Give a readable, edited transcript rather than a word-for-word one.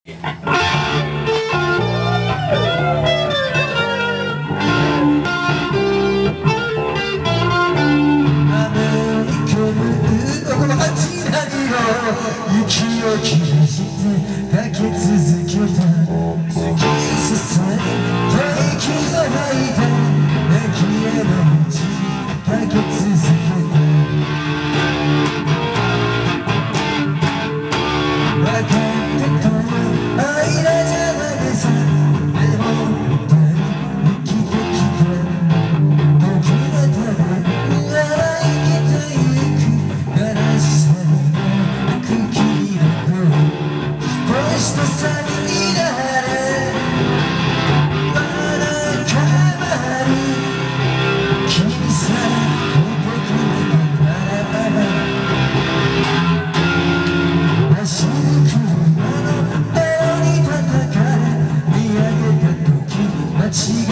息を切りしてかけ続けた突き進む吐息を吐いた泣きへの道かけ続けた分かってた愛らじゃないさでも本当に生きてきた時がただ笑い生きてゆく悲しさに人さになれわだかまる君さえ僕のバラバラ走る車の泥に叩かれ見上げた時街